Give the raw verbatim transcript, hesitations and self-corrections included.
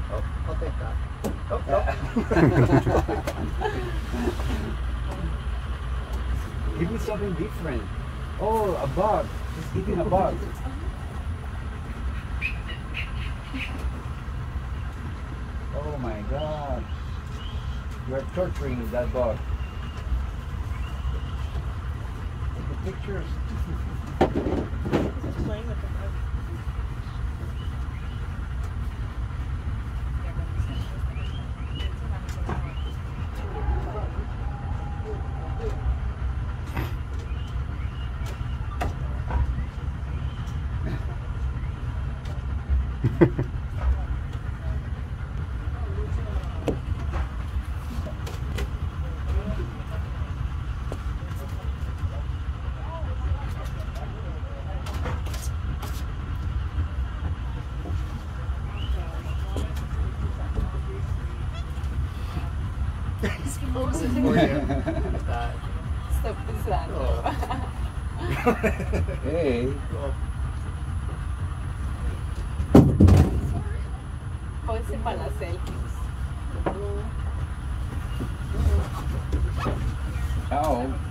Oh, I'll take that. Oh, oh. Give me something different. Oh, a bug. He's eating a bug. Oh my god. You're torturing that bug. The pictures. Just playing with the bug. He's posing for you. Look at that. Está pensando. Oh. Hey. Oh. Pónganse para las selfies. Ciao.